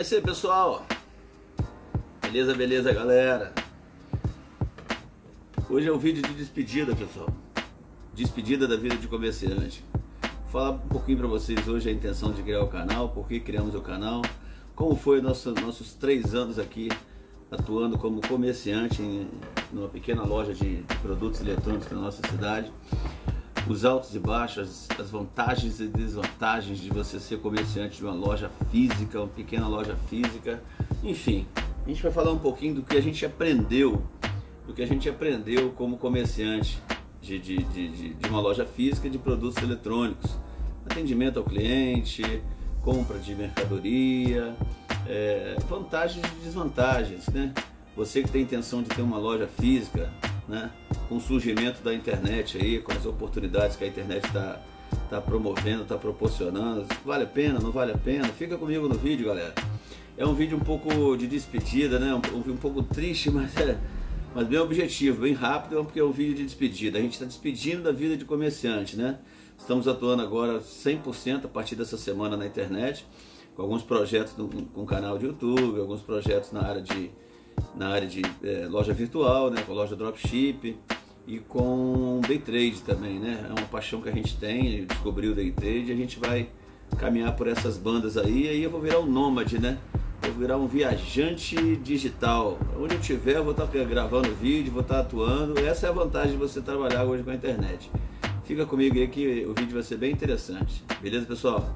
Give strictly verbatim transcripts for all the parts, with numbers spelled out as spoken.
isso aí, pessoal. Beleza, beleza, galera. Hoje é um vídeo de despedida, pessoal. Despedida da vida de comerciante. Vou falar um pouquinho para vocês hoje a intenção de criar o canal, por que criamos o canal, como foi nosso, nossos três anos aqui atuando como comerciante em numa pequena loja de, de produtos eletrônicos na nossa cidade. Os altos e baixos, as vantagens e desvantagens de você ser comerciante de uma loja física, uma pequena loja física, enfim, a gente vai falar um pouquinho do que a gente aprendeu, do que a gente aprendeu como comerciante de, de, de, de uma loja física de produtos eletrônicos, atendimento ao cliente, compra de mercadoria, é, vantagens e desvantagens, né? Você que tem intenção de ter uma loja física, né? Com o surgimento da internet aí, com as oportunidades que a internet está tá promovendo, está proporcionando, vale a pena, não vale a pena? Fica comigo no vídeo, galera. É um vídeo um pouco de despedida, né? Um, um pouco triste, mas é mas bem objetivo, bem rápido, porque é um vídeo de despedida. A gente está despedindo da vida de comerciante, né? Estamos atuando agora cem por cento a partir dessa semana na internet, com alguns projetos no, com o canal de YouTube, alguns projetos na área de na área de é, loja virtual, né, com loja dropship e com day trade também, né? É uma paixão que a gente tem, descobriu o day trade, a gente vai caminhar por essas bandas aí, e aí eu vou virar um nômade, né? Vou virar um viajante digital. Onde eu estiver, eu vou estar gravando vídeo, vou estar atuando. Essa é a vantagem de você trabalhar hoje com a internet. Fica comigo aí que o vídeo vai ser bem interessante. Beleza, pessoal?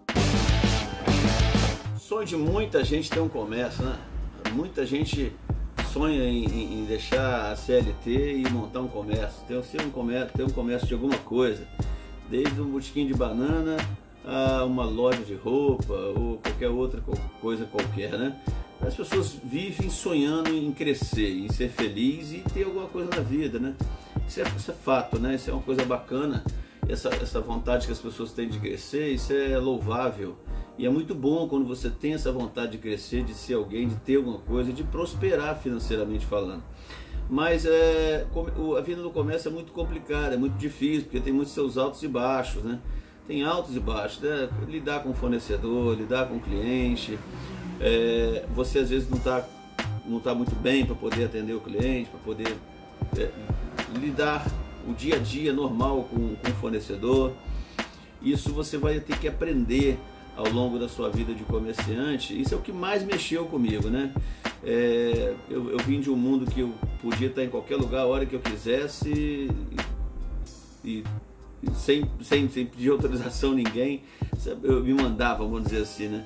Sonho de muita gente ter um comércio, né? Muita gente sonha em, em deixar a C L T e montar um comércio, ter, ter, um comércio, ter um comércio de alguma coisa, desde um botequim de banana a uma loja de roupa ou qualquer outra coisa qualquer, né? As pessoas vivem sonhando em crescer, em ser feliz e ter alguma coisa na vida, né? Isso é, isso é fato, né? Isso é uma coisa bacana, essa, essa vontade que as pessoas têm de crescer, isso é louvável. E é muito bom quando você tem essa vontade de crescer, de ser alguém, de ter alguma coisa, de prosperar financeiramente falando. Mas é, a vida no comércio é muito complicada, é muito difícil, porque tem muitos seus altos e baixos, né? Tem altos e baixos, né? Lidar com o fornecedor, lidar com o cliente, é, você às vezes não está não tá muito bem para poder atender o cliente, para poder é, lidar o dia a dia normal com, com o fornecedor. Isso você vai ter que aprender ao longo da sua vida de comerciante. Isso é o que mais mexeu comigo, né? É, eu, eu vim de um mundo que eu podia estar em qualquer lugar a hora que eu quisesse e, e, e sem, sem, sem pedir autorização a ninguém, eu me mandava, vamos dizer assim, né?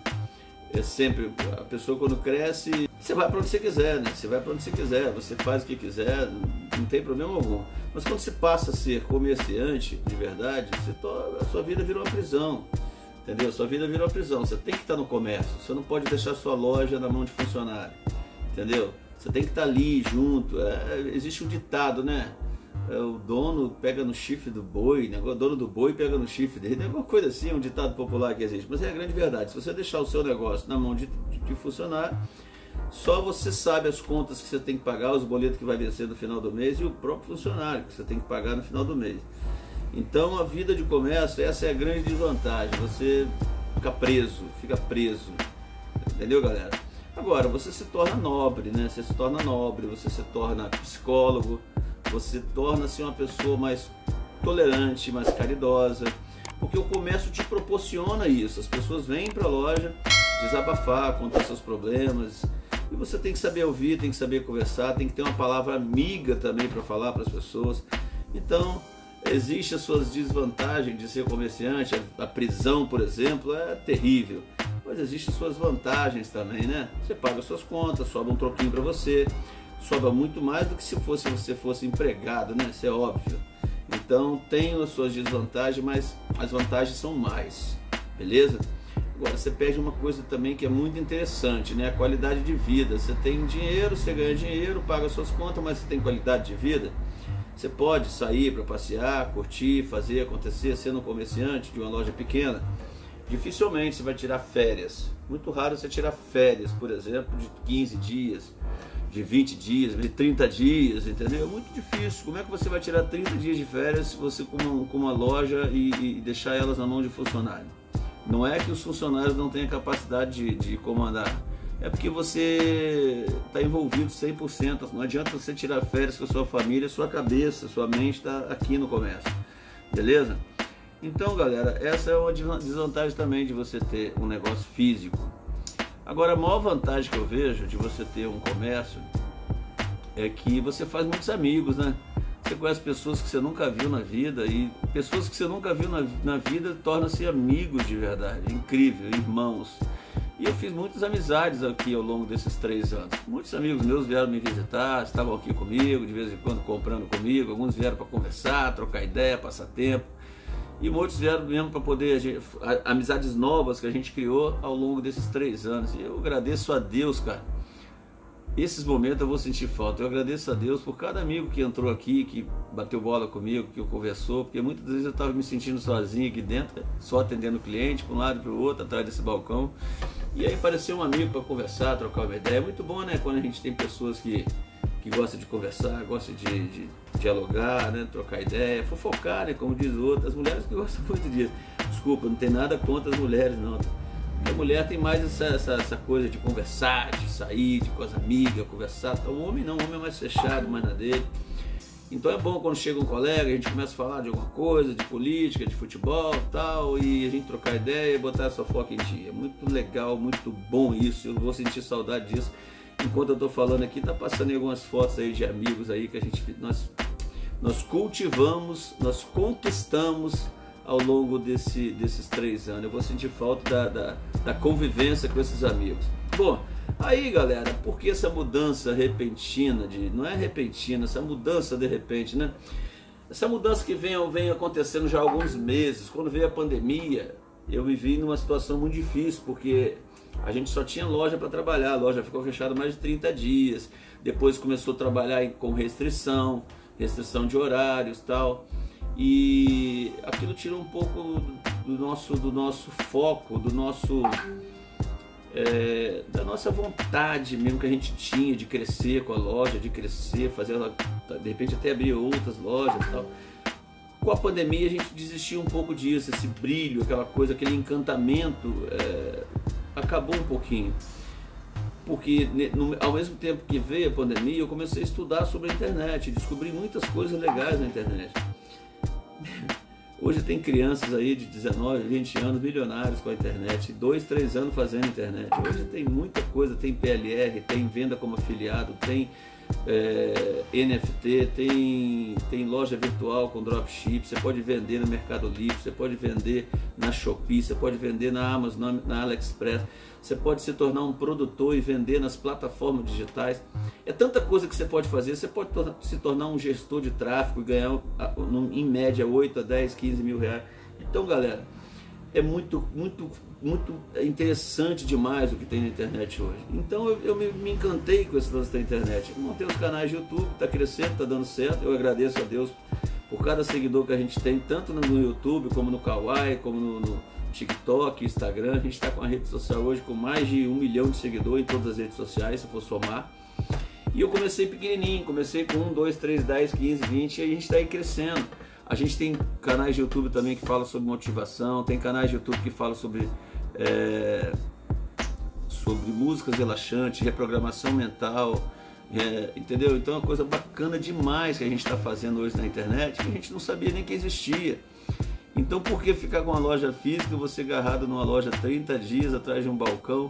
É sempre, a pessoa quando cresce, você vai para onde você quiser, né? Você vai para onde você quiser, você faz o que quiser, não tem problema algum. Mas quando você passa a ser comerciante de verdade, você torna, a sua vida vira uma prisão. Entendeu? Sua vida virou uma prisão, você tem que estar no comércio, você não pode deixar sua loja na mão de funcionário, entendeu? Você tem que estar ali junto, é, existe um ditado, né? É, o dono pega no chifre do boi, né? O dono do boi pega no chifre dele, é alguma coisa assim, um ditado popular que existe, mas é a grande verdade. Se você deixar o seu negócio na mão de, de, de funcionário, só você sabe as contas que você tem que pagar, os boletos que vai vencer no final do mês e o próprio funcionário que você tem que pagar no final do mês. Então a vida de comércio, essa é a grande desvantagem, você fica preso, fica preso, entendeu, galera? Agora, você se torna nobre, né? Você se torna nobre, você se torna psicólogo, você torna-se uma pessoa mais tolerante, mais caridosa, porque o comércio te proporciona isso. As pessoas vêm para a loja desabafar, contar seus problemas, e você tem que saber ouvir, tem que saber conversar, tem que ter uma palavra amiga também para falar para as pessoas. Então, existem as suas desvantagens de ser comerciante, a prisão, por exemplo, é terrível, mas existem suas vantagens também, né? Você paga suas contas, sobra um troquinho para você, sobra muito mais do que se fosse, você fosse empregado, né? Isso é óbvio. Então tem as suas desvantagens, mas as vantagens são mais, beleza? Agora você perde uma coisa também que é muito interessante, né? A qualidade de vida. Você tem dinheiro, você ganha dinheiro, paga suas contas, mas você tem qualidade de vida. Você pode sair para passear, curtir, fazer acontecer, sendo um comerciante de uma loja pequena. Dificilmente você vai tirar férias. Muito raro você tirar férias, por exemplo, de quinze dias, de vinte dias, de trinta dias, entendeu? É muito difícil. Como é que você vai tirar trinta dias de férias se você com uma, com uma loja e, e deixar elas na mão de funcionário? Não é que os funcionários não tenham capacidade de, de comandar, é porque você está envolvido cem por cento. Não adianta você tirar férias com a sua família, sua cabeça, sua mente está aqui no comércio, beleza? Então, galera, essa é uma desvantagem também de você ter um negócio físico. Agora, a maior vantagem que eu vejo de você ter um comércio é que você faz muitos amigos, né? Você conhece pessoas que você nunca viu na vida, e pessoas que você nunca viu na, na vida tornam-se amigos de verdade. É incrível, irmãos. E eu fiz muitas amizades aqui ao longo desses três anos. Muitos amigos meus vieram me visitar, estavam aqui comigo, de vez em quando comprando comigo. Alguns vieram para conversar, trocar ideia, passar tempo. E muitos vieram mesmo para poder, amizades novas que a gente criou ao longo desses três anos. E eu agradeço a Deus, cara. Esses momentos eu vou sentir falta. Eu agradeço a Deus por cada amigo que entrou aqui, que bateu bola comigo, que conversou, porque muitas vezes eu estava me sentindo sozinho aqui dentro, só atendendo o cliente, para um lado e para o outro, atrás desse balcão. E aí apareceu um amigo para conversar, trocar uma ideia. É muito bom, né, quando a gente tem pessoas que, que gostam de conversar, gostam de, de dialogar, né, trocar ideia, fofocar, né, como diz o outro. As mulheres que gostam muito disso. Desculpa, não tem nada contra as mulheres, não. A mulher tem mais essa, essa, essa coisa de conversar, de sair, de com as amigas, conversar. Então, o homem não, o homem é mais fechado, mais na dele. Então é bom quando chega um colega, a gente começa a falar de alguma coisa, de política, de futebol e tal, e a gente trocar ideia e botar essa fofoca em dia. É muito legal, muito bom isso, eu vou sentir saudade disso. Enquanto eu tô falando aqui, tá passando aí algumas fotos aí de amigos aí que a gente, nós, nós cultivamos, nós conquistamos ao longo desse, desses três anos. Eu vou sentir falta da, da, da convivência com esses amigos. Bom, aí galera, por que essa mudança repentina, de, não é repentina, essa mudança de repente, né? Essa mudança que vem, vem acontecendo já há alguns meses. Quando veio a pandemia, eu me vi numa situação muito difícil, porque a gente só tinha loja para trabalhar, a loja ficou fechada mais de trinta dias, depois começou a trabalhar com restrição, restrição de horários e tal. E aquilo tirou um pouco do nosso, do nosso foco, do nosso, é, da nossa vontade mesmo que a gente tinha de crescer com a loja, de crescer, fazer ela, de repente até abrir outras lojas e tal. Com a pandemia a gente desistiu um pouco disso, esse brilho, aquela coisa, aquele encantamento, é, acabou um pouquinho. Porque no, ao mesmo tempo que veio a pandemia, eu comecei a estudar sobre a internet, descobri muitas coisas legais na internet. Hoje tem crianças aí de dezenove, vinte anos, milionários com a internet, dois, três anos fazendo internet. Hoje tem muita coisa, tem P L R, tem venda como afiliado, tem é, N F T, tem, tem loja virtual com dropship, você pode vender no Mercado Livre, você pode vender na Shopee, você pode vender na Amazon, na AliExpress, você pode se tornar um produtor e vender nas plataformas digitais. É tanta coisa que você pode fazer. Você pode se tornar um gestor de tráfego e ganhar em média oito a dez, quinze mil reais. Então galera, é muito, muito, muito interessante demais o que tem na internet hoje. Então eu, eu me, me encantei com esse lance da internet. Eu montei os canais de YouTube, está crescendo, está dando certo. Eu agradeço a Deus por cada seguidor que a gente tem, tanto no YouTube, como no Kawaii, como no, no TikTok, Instagram. A gente está com a rede social hoje com mais de um milhão de seguidores em todas as redes sociais, se for somar. E eu comecei pequenininho, comecei com um, dois, três, dez, quinze, vinte, e a gente está aí crescendo. A gente tem canais de YouTube também que falam sobre motivação, tem canais de YouTube que falam sobre, é, sobre músicas relaxantes, reprogramação mental, é, entendeu? Então é uma coisa bacana demais que a gente está fazendo hoje na internet, que a gente não sabia nem que existia. Então por que ficar com uma loja física, você agarrado numa loja trinta dias atrás de um balcão,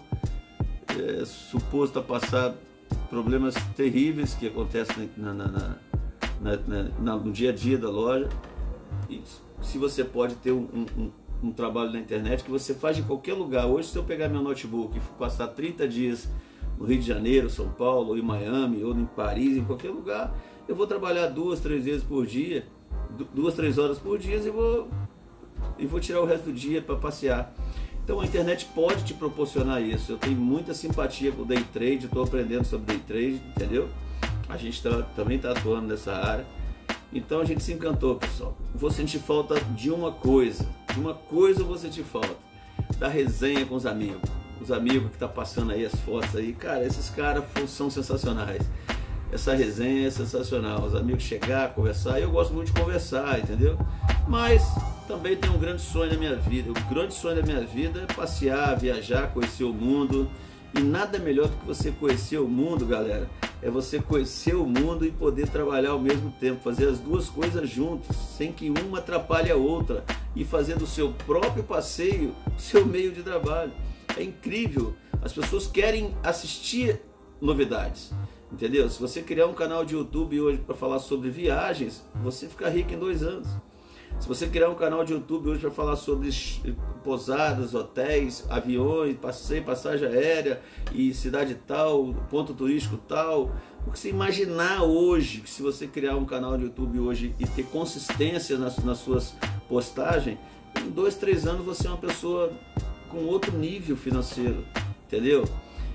é, suposto a passar problemas terríveis que acontecem na, na, na, na, na, no dia a dia da loja? E se você pode ter um, um, um trabalho na internet que você faz de qualquer lugar. Hoje, se eu pegar meu notebook e for passar trinta dias no Rio de Janeiro, São Paulo, ou em Miami, ou em Paris, em qualquer lugar, eu vou trabalhar duas, três vezes por dia, duas, três horas por dia, e vou, e vou tirar o resto do dia para passear. Então a internet pode te proporcionar isso. Eu tenho muita simpatia com o day trade, estou aprendendo sobre day trade, entendeu? A gente tá, também está atuando nessa área. Então a gente se encantou, pessoal. Vou sentir falta de uma coisa, de uma coisa eu vou sentir falta, da resenha com os amigos. Os amigos que tá passando aí as fotos aí, cara, esses caras são sensacionais. Essa resenha é sensacional, os amigos chegar, conversar, e eu gosto muito de conversar, entendeu? Mas também tem um grande sonho na minha vida. O grande sonho da minha vida é passear, viajar, conhecer o mundo, E nada melhor do que você conhecer o mundo, galera. É você conhecer o mundo e poder trabalhar ao mesmo tempo, fazer as duas coisas juntos, sem que uma atrapalhe a outra, e fazer do seu próprio passeio o seu meio de trabalho. É incrível. As pessoas querem assistir novidades, entendeu? Se você criar um canal de YouTube hoje para falar sobre viagens, você fica rico em dois anos. Se você criar um canal de YouTube hoje para falar sobre pousadas, hotéis, aviões, passeio, passagem aérea e cidade tal, ponto turístico tal, o que você imaginar hoje, que se você criar um canal de YouTube hoje e ter consistência nas, nas suas postagens, em dois, três anos você é uma pessoa com outro nível financeiro, entendeu?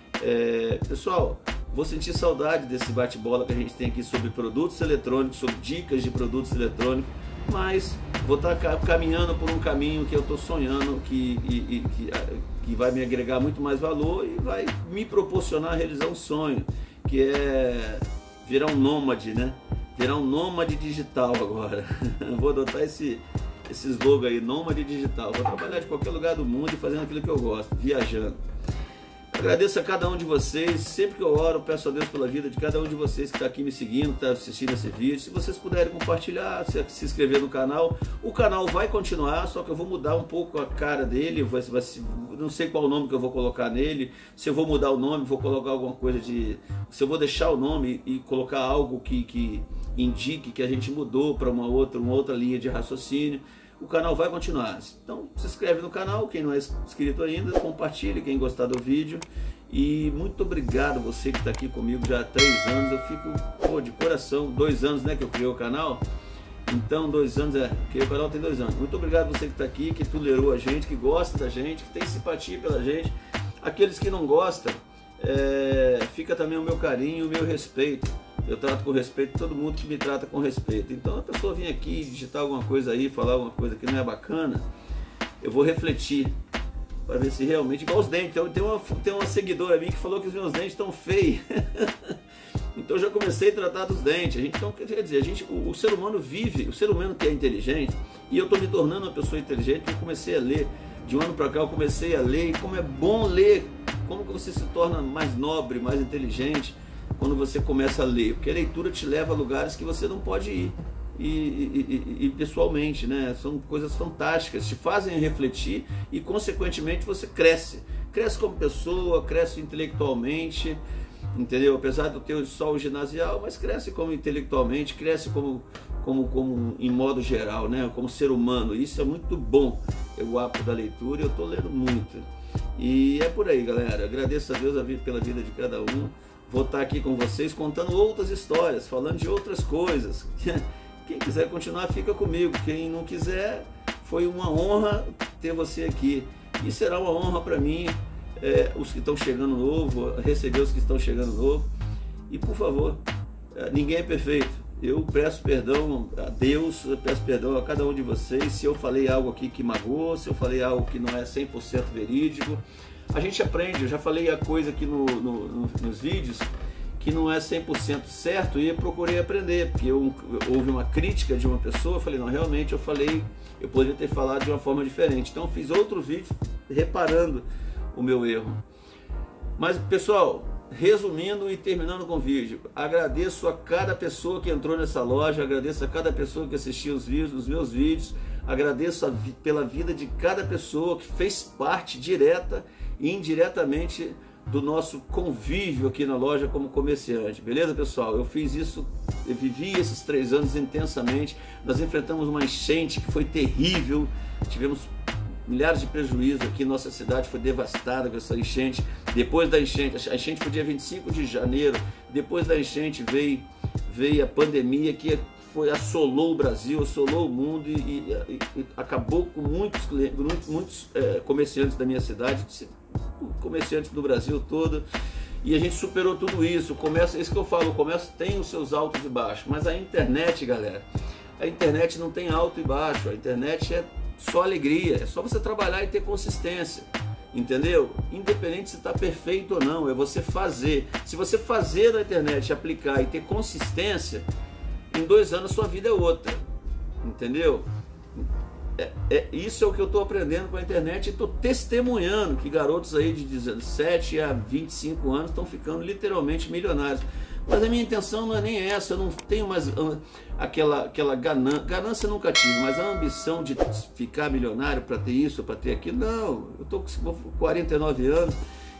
É, pessoal, vou sentir saudade desse bate-bola que a gente tem aqui sobre produtos eletrônicos, sobre dicas de produtos eletrônicos, mas vou estar caminhando por um caminho que eu estou sonhando, que, e, e, que, que vai me agregar muito mais valor e vai me proporcionar realizar um sonho, que é virar um nômade, né? Virar um nômade digital agora. Vou adotar esse, esse slogan aí, nômade digital. Vou trabalhar de qualquer lugar do mundo e fazendo aquilo que eu gosto, viajando. Agradeço a cada um de vocês, sempre que eu oro, peço a Deus pela vida de cada um de vocês que está aqui me seguindo, está assistindo esse vídeo. Se vocês puderem compartilhar, se, se inscrever no canal, o canal vai continuar, só que eu vou mudar um pouco a cara dele, vai, vai, não sei qual o nome que eu vou colocar nele, se eu vou mudar o nome, vou colocar alguma coisa de... Se eu vou deixar o nome e colocar algo que, que indique que a gente mudou para uma outra, uma outra linha de raciocínio. O canal vai continuar, então se inscreve no canal, quem não é inscrito ainda, compartilhe, quem gostar do vídeo. E muito obrigado você que está aqui comigo já há três anos, eu fico pô, de coração, dois anos né, que eu criei o canal, então dois anos, é, criei o canal tem dois anos. Muito obrigado você que está aqui, que tolerou a gente, que gosta da gente, que tem simpatia pela gente. Aqueles que não gostam, é, fica também o meu carinho, o meu respeito. Eu trato com respeito todo mundo que me trata com respeito. Então a pessoa vir aqui digitar alguma coisa aí, falar alguma coisa que não é bacana, eu vou refletir para ver se realmente, igual os dentes. Então, tem uma, tem uma seguidora minha que falou que os meus dentes estão feios. Então eu já comecei a tratar dos dentes. A gente, então, quer dizer, a gente, o, o ser humano vive, o ser humano que é inteligente, e eu estou me tornando uma pessoa inteligente, porque eu comecei a ler. De um ano para cá eu comecei a ler, e como é bom ler, como que você se torna mais nobre, mais inteligente, quando você começa a ler, porque a leitura te leva a lugares que você não pode ir, e, e, e, e pessoalmente, né? São coisas fantásticas, te fazem refletir e consequentemente você cresce, cresce como pessoa, cresce intelectualmente, entendeu? Apesar de eu ter só o ginasial, mas cresce como intelectualmente, cresce como, como, como em modo geral, né? Como ser humano, isso é muito bom, o hábito da leitura, eu estou lendo muito, e é por aí, galera. Agradeço a Deus pela vida de cada um. Vou estar aqui com vocês contando outras histórias, falando de outras coisas. Quem quiser continuar, fica comigo. Quem não quiser, foi uma honra ter você aqui. E será uma honra para mim, é, os que estão chegando novo, receber os que estão chegando novo. E por favor, é, ninguém é perfeito. Eu peço perdão a Deus, eu peço perdão a cada um de vocês se eu falei algo aqui que magoou, se eu falei algo que não é cem por cento verídico. A gente aprende, eu já falei a coisa aqui no, no, no, nos vídeos que não é cem por cento certo, e eu procurei aprender, porque eu, houve uma crítica de uma pessoa, eu falei, não, realmente eu falei, eu poderia ter falado de uma forma diferente. Então eu fiz outro vídeo reparando o meu erro. Mas pessoal, resumindo e terminando com o vídeo, agradeço a cada pessoa que entrou nessa loja, agradeço a cada pessoa que assistiu os vídeos, os meus vídeos, agradeço a, pela vida de cada pessoa que fez parte direta e indiretamente do nosso convívio aqui na loja como comerciante, beleza pessoal? Eu fiz isso, eu vivi esses três anos intensamente. Nós enfrentamos uma enchente que foi terrível, tivemos milhares de prejuízos aqui, nossa cidade foi devastada com essa enchente. Depois da enchente, a enchente foi dia vinte e cinco de janeiro, depois da enchente veio, veio a pandemia que foi, assolou o Brasil, assolou o mundo e, e, e acabou com muitos, muitos, muitos é, comerciantes da minha cidade, comerciantes do Brasil todo, e a gente superou tudo isso. O comércio, isso que eu falo, o comércio tem os seus altos e baixos, mas a internet, galera, a internet não tem alto e baixo, a internet é só alegria, é só você trabalhar e ter consistência, entendeu? Independente se está perfeito ou não, é você fazer. Se você fazer na internet, aplicar e ter consistência, em dois anos sua vida é outra, entendeu? é, é, isso é o que eu estou aprendendo com a internet e estou testemunhando que garotos aí de dezessete a vinte e cinco anos estão ficando literalmente milionários. Mas a minha intenção não é nem essa, eu não tenho mais aquela, aquela ganância, ganância eu nunca tive, mas a ambição de ficar milionário para ter isso, para ter aquilo, não. Eu estou com quarenta e nove anos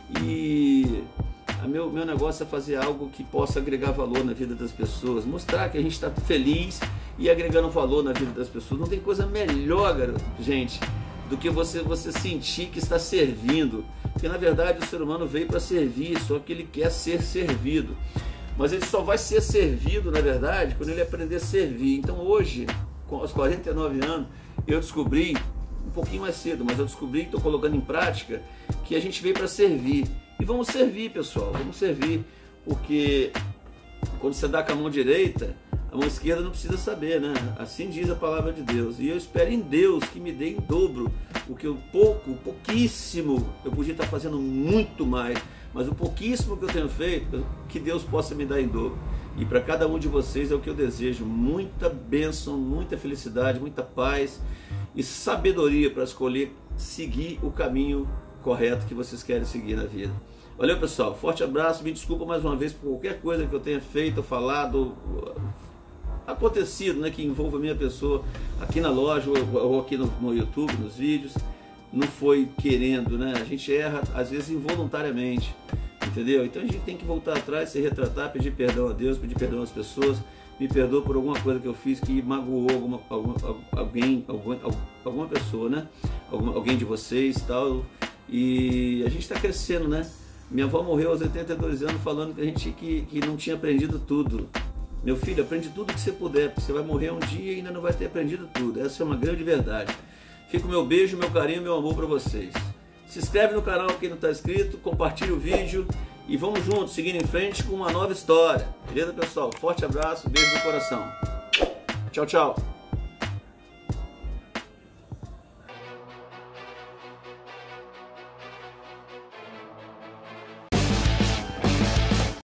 e o meu, meu negócio é fazer algo que possa agregar valor na vida das pessoas, mostrar que a gente está feliz e agregando valor na vida das pessoas. Não tem coisa melhor, gente, do que você, você sentir que está servindo, porque na verdade o ser humano veio para servir, só que ele quer ser servido. Mas ele só vai ser servido, na verdade, quando ele aprender a servir. Então hoje, aos quarenta e nove anos, eu descobri, um pouquinho mais cedo, mas eu descobri, estou colocando em prática, que a gente veio para servir. E vamos servir, pessoal, vamos servir, porque quando você dá com a mão direita, a mão esquerda não precisa saber, né? Assim diz a palavra de Deus. E eu espero em Deus que me dê em dobro o que eu pouco, pouquíssimo, eu podia estar fazendo muito mais, mas o pouquíssimo que eu tenho feito, que Deus possa me dar em dobro. E para cada um de vocês é o que eu desejo, muita bênção, muita felicidade, muita paz e sabedoria para escolher seguir o caminho correto que vocês querem seguir na vida. Valeu, pessoal, forte abraço, me desculpa mais uma vez por qualquer coisa que eu tenha feito, falado, acontecido, né, que envolva a minha pessoa aqui na loja ou, ou aqui no, no YouTube, nos vídeos. Não foi querendo, né? A gente erra às vezes involuntariamente, entendeu? Então a gente tem que voltar atrás, se retratar, pedir perdão a Deus, pedir perdão às pessoas. Me perdoa por alguma coisa que eu fiz que magoou alguma, alguma, alguém, alguma, alguma pessoa, né? Alguma, alguém de vocês e tal. E a gente está crescendo, né? Minha avó morreu aos oitenta e dois anos falando que a gente que, que não tinha aprendido tudo. Meu filho, aprende tudo que você puder, porque você vai morrer um dia e ainda não vai ter aprendido tudo. Essa é uma grande verdade. Fica o meu beijo, meu carinho, meu amor para vocês. Se inscreve no canal quem não está inscrito, compartilha o vídeo e vamos juntos, seguindo em frente com uma nova história. Beleza, pessoal? Forte abraço, beijo no coração. Tchau, tchau.